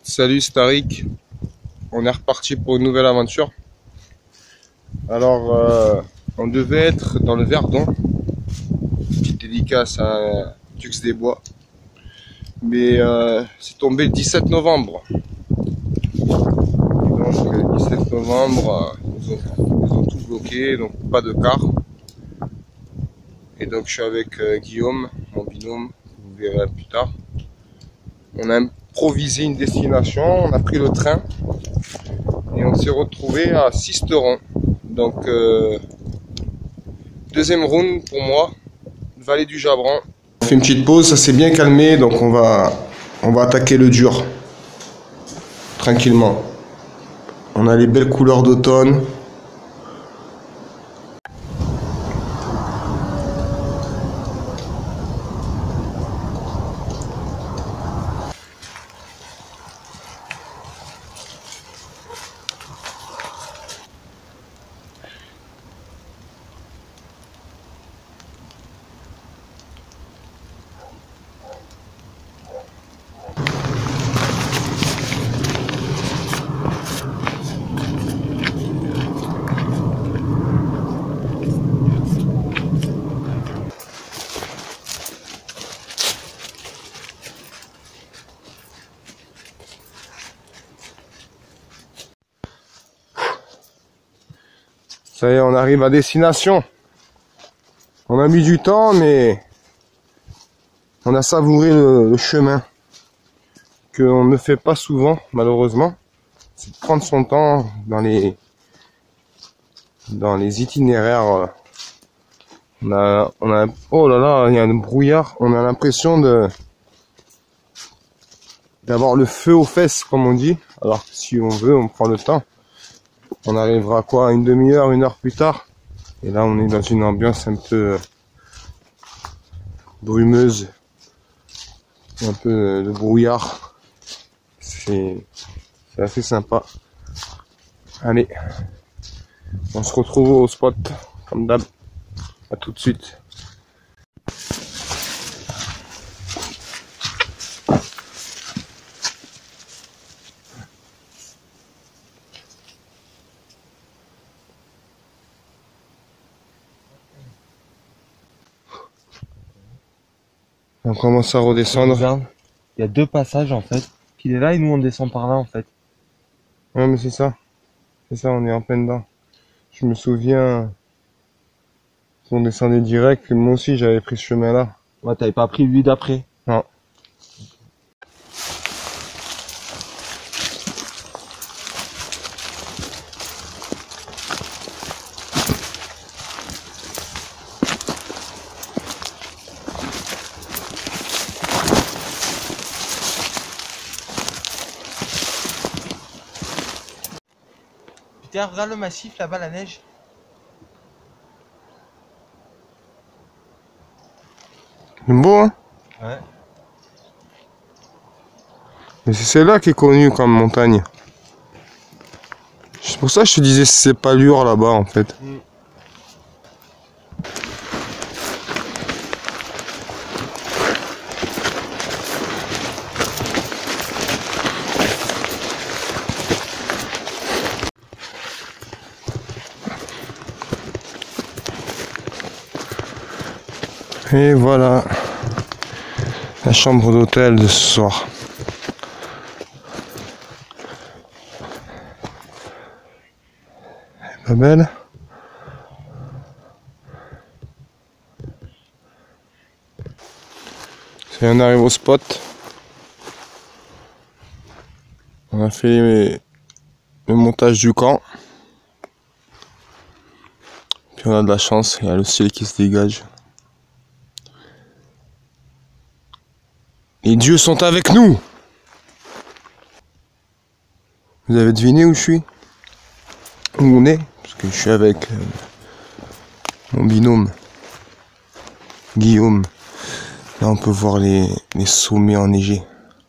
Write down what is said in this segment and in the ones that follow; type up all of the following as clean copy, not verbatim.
Salut, c'est Tariq. On est reparti pour une nouvelle aventure. Alors, on devait être dans le Verdon. Petite dédicace à Tux des Bois. Mais c'est tombé le 17 novembre. Donc, le 17 novembre, ils ont tout bloqué, donc pas de car. Et donc, je suis avec Guillaume, mon binôme, vous verrez plus tard. On a improvisé une destination, on a pris le train. Et on s'est retrouvé à Sisteron. Donc, deuxième round pour moi, vallée du Jabran. On fait une petite pause, ça s'est bien calmé, donc on va attaquer le dur. Tranquillement. On a les belles couleurs d'automne. Ça y est, on arrive à destination. On a mis du temps, mais on a savouré le chemin qu'on ne fait pas souvent, malheureusement. C'est de prendre son temps dans les itinéraires. Oh là là, il y a un brouillard. On a l'impression d'avoir le feu aux fesses, comme on dit. Alors que si on veut, on prend le temps. On arrivera quoi, une demi-heure, une heure plus tard. Et là, on est dans une ambiance un peu brumeuse, un peu de brouillard. C'est assez sympa. Allez, on se retrouve au spot, comme d'hab. À tout de suite. On commence à redescendre. Regarde, il y a deux passages en fait. Puis il est là et nous on descend par là en fait. Ouais, mais c'est ça. C'est ça, on est en plein dedans. Je me souviens qu'on descendait direct. Moi aussi, j'avais pris ce chemin-là. Ouais, t'avais pas pris lui d'après. Non. Putain, regarde le massif là-bas, la neige. C'est beau, hein? Ouais. Mais c'est celle-là qui est connue comme montagne. C'est pour ça que je te disais c'est pas lourd là-bas en fait. Et voilà la chambre d'hôtel de ce soir. Elle est pas belle? Et on arrive au spot. On a fait le montage du camp. Puis on a de la chance, il y a le ciel qui se dégage. Les dieux sont avec nous! Vous avez deviné où je suis? Où on est? Parce que je suis avec mon binôme Guillaume. Là on peut voir les sommets enneigés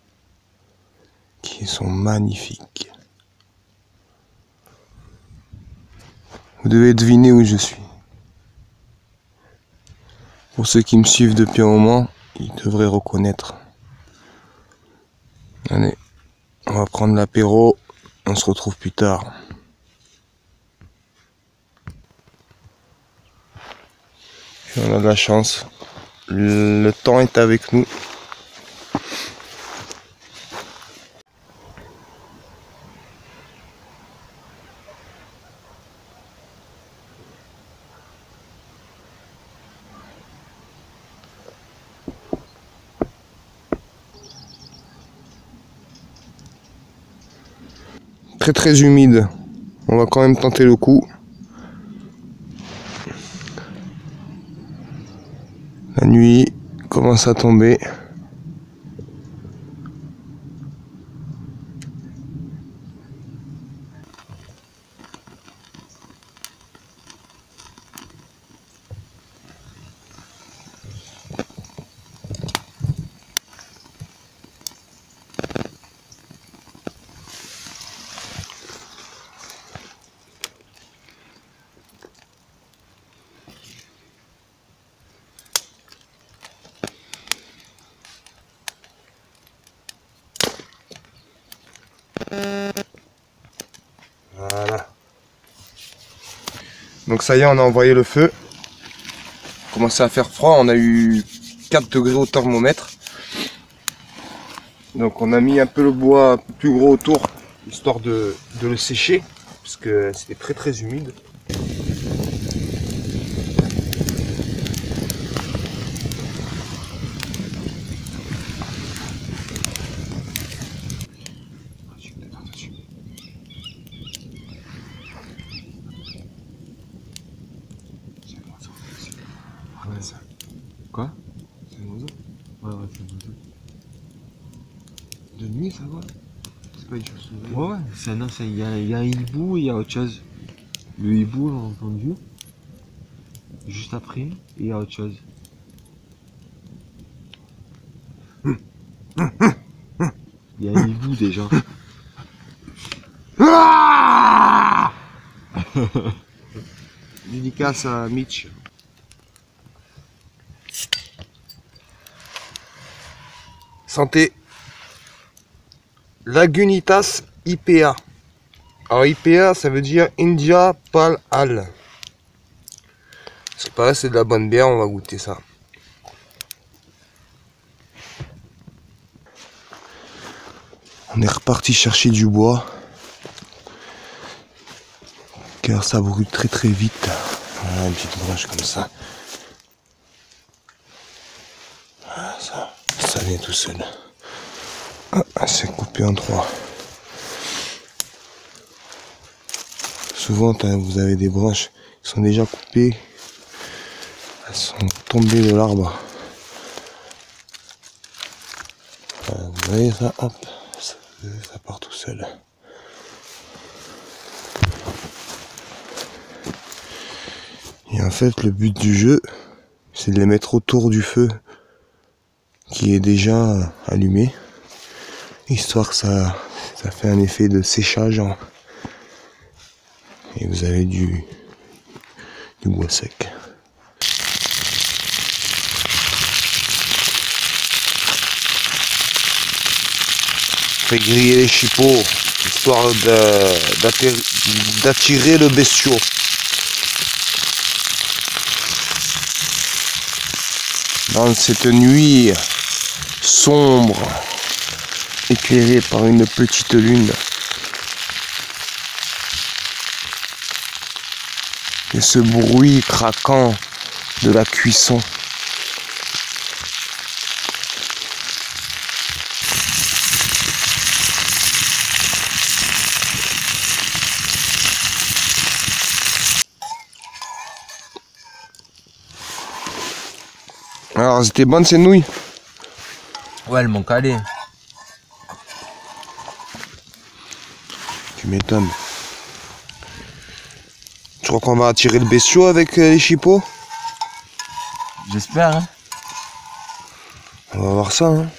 qui sont magnifiques. Vous devez deviner où je suis. Pour ceux qui me suivent depuis un moment, ils devraient reconnaître. Allez, On va prendre l'apéro. On se retrouve plus tard. Et on a de la chance. Le temps est avec nous. Très humide. On va quand même tenter le coup. La nuit commence à tomber. Voilà. Donc ça y est, on a envoyé le feu. Il commençait à faire froid, on a eu 4 degrés au thermomètre. Donc on a mis un peu le bois un peu plus gros autour, histoire de le sécher, parce que c'était très humide. Quoi? C'est un oiseau. Ouais, c'est un oiseau. De nuit, ça va? C'est pas une chauve-souris. Ouais, il y a un hibou et il y a autre chose. Le hibou, on l'a entendu. Juste après, et il y a autre chose. Il y a un hibou déjà. Dédicace à Mitch. Santé. Lagunitas IPA. Alors IPA, ça veut dire India Pale Ale. C'est pareil, c'est de la bonne bière, on va goûter ça. On est reparti chercher du bois. Car ça brûle très vite. Voilà, une petite branche comme ça. Voilà, ça vient tout seul. Ah, c'est coupé en 3. Souvent, vous avez des branches qui sont déjà coupées. Elles sont tombées de l'arbre. Voilà, vous voyez ça, hop, ça part tout seul. Et en fait, le but du jeu, c'est de les mettre autour du feu qui est déjà allumé, histoire que ça fait un effet de séchage et vous avez du bois sec. Fait griller les chipots, histoire d'attirer le bestiau. Dans cette nuit sombre, éclairée par une petite lune, et ce bruit craquant de la cuisson. Alors, c'était bonne ces nouilles? Ouais, elles m'ont calé. Tu m'étonnes. Tu crois qu'on va attirer le bestiau avec les chipots? J'espère, hein. On va voir ça, hein.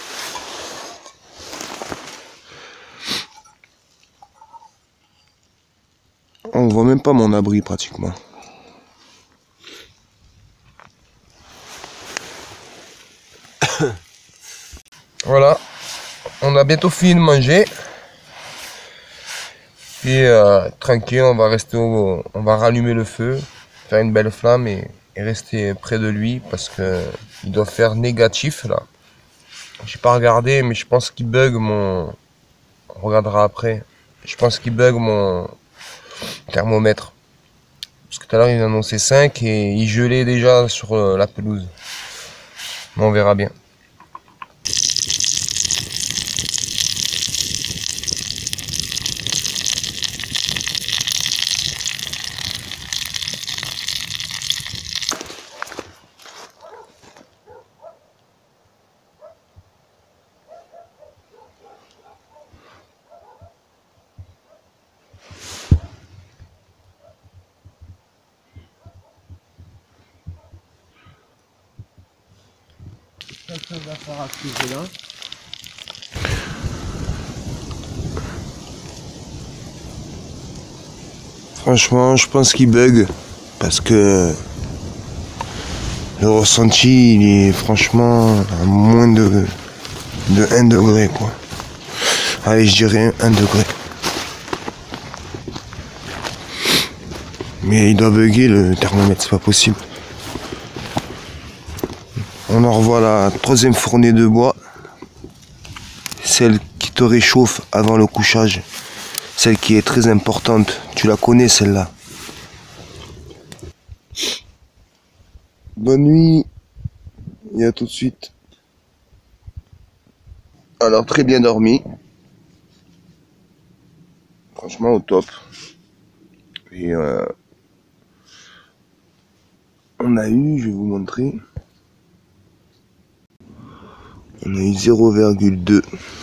On voit même pas mon abri pratiquement. Voilà, On a bientôt fini de manger. Et tranquille, on va rester on va rallumer le feu, faire une belle flamme et rester près de lui parce que il doit faire négatif là. J'ai pas regardé, mais je pense qu'il bug mon. On regardera après. Je pense qu'il bug mon thermomètre. Parce que tout à l'heure il annonçait 5 et il gelait déjà sur la pelouse. Mais on verra bien. Franchement, je pense qu'il bug parce que le ressenti il est franchement à moins de 1 degré quoi. Allez, je dirais 1 degré. Mais il doit bugger le thermomètre, c'est pas possible. On en revoit la 3e fournée de bois. Celle qui te réchauffe avant le couchage. Celle qui est très importante. Tu la connais celle-là. Bonne nuit. Et à tout de suite. Alors très bien dormi. Franchement au top. Et on a eu, je vais vous montrer. On a eu 0,2.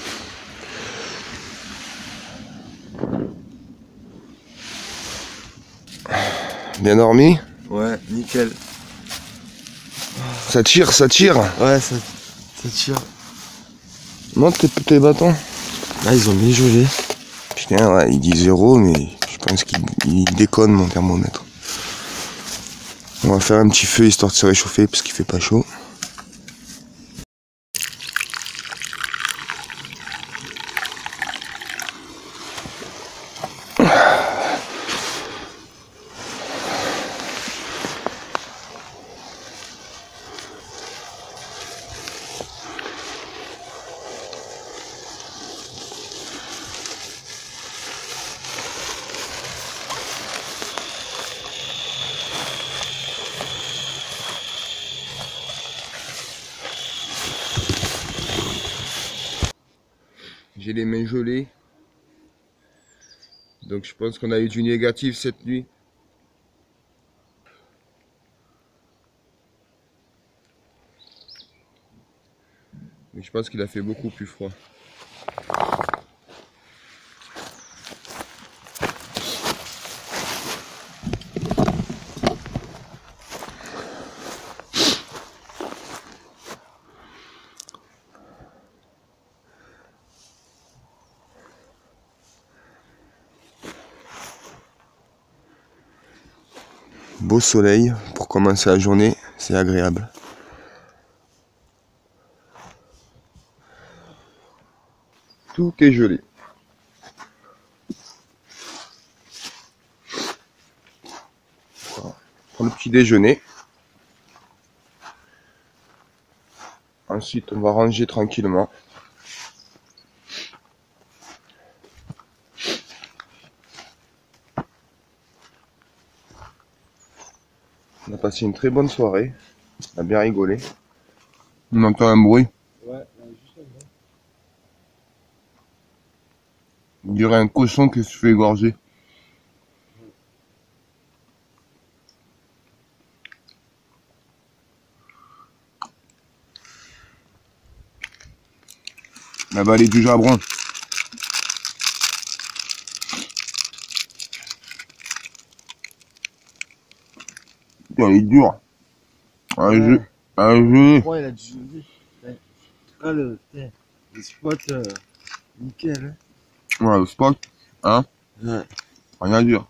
Bien dormi? Ouais, nickel. Ça tire, ça tire. Ouais, ça tire. Montre tes bâtons. Là, ils ont bien gelé. Putain, ouais, il dit 0, mais je pense qu'il déconne mon thermomètre. On va faire un petit feu histoire de se réchauffer parce qu'il fait pas chaud. J'ai les mains gelées. Donc je pense qu'on a eu du négatif cette nuit. Mais je pense qu'il a fait beaucoup plus froid. Beau soleil pour commencer la journée, c'est agréable. Tout est gelé. Voilà. Pour le petit déjeuner. Ensuite, on va ranger tranquillement. On a passé une très bonne soirée. On a bien rigolé. On entend un bruit. Ouais, juste un bruit. On dirait un cochon qui se fait égorger. La vallée du Jabron. Putain, il est dur. Un jeu. Un jeu. Ouais, il a du gelé. Ouais. En tout cas, le spot, nickel. Ouais, le spot. Hein? Ouais. Rien à dire.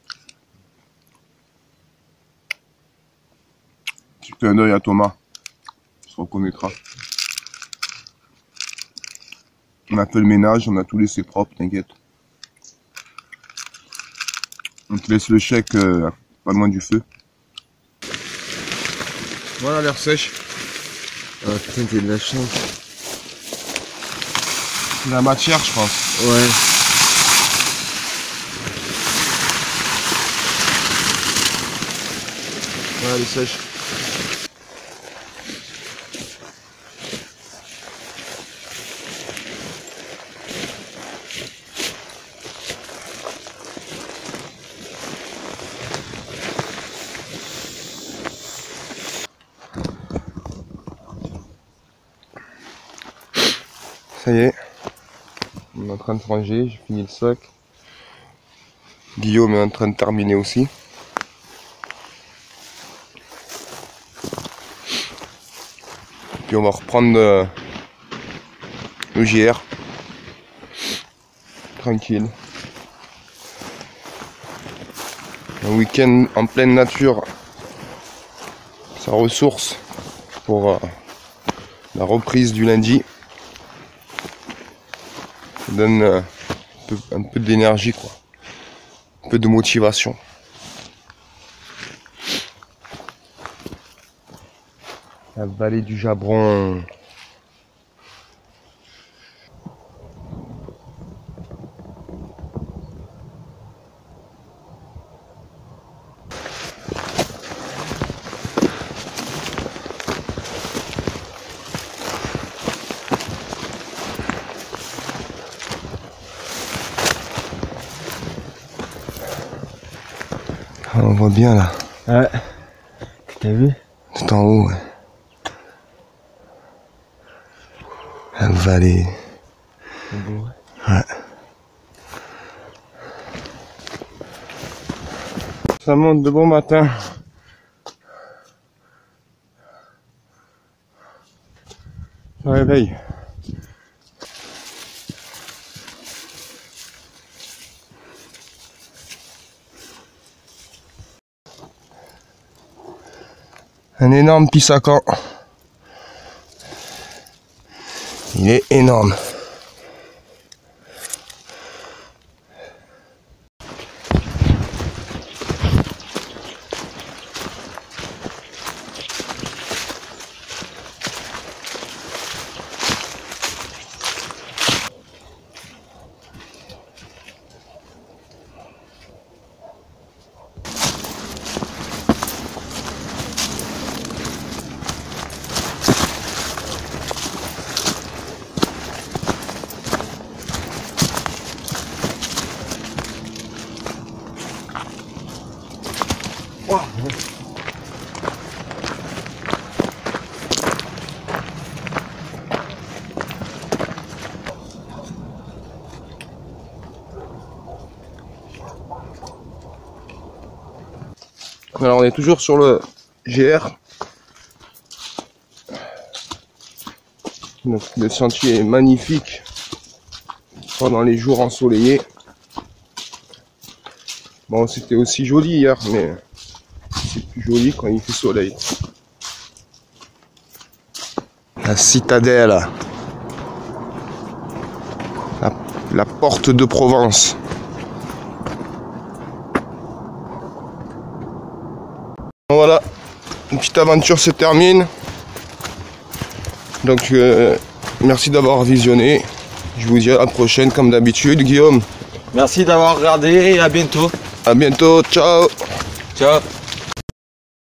Tu fais un œil à Thomas. se reconnaîtra. On a fait le ménage, on a tout laissé propre, t'inquiète. On te laisse le chèque pas loin du feu. Voilà l'air sèche. Ah putain, t'as de la chance. C'est la matière, je pense. Ouais. Voilà, elle est sèche. Ça y est, on est en train de ranger, j'ai fini le sac. Guillaume est en train de terminer aussi. Puis on va reprendre le GR. Tranquille. Un week-end en pleine nature. Ça ressource pour la reprise du lundi. Ça donne un peu d'énergie, quoi. Un peu de motivation. La vallée du Jabron. On voit bien là. Ouais. T'as vu? Tout en haut, ouais. La vallée. C'est beau. Ouais. Ça monte de bon matin. Ça réveille. Un énorme pissacan. Il est énorme. Wow. Alors on est toujours sur le GR. Donc, le sentier est magnifique pendant les jours ensoleillés. Bon, c'était aussi joli hier, mais c'est plus joli quand il fait soleil. La citadelle. La porte de Provence. Voilà, une petite aventure se termine. Donc, merci d'avoir visionné. Je vous dis à la prochaine comme d'habitude, Guillaume. Merci d'avoir regardé et à bientôt. À bientôt, ciao. Ciao.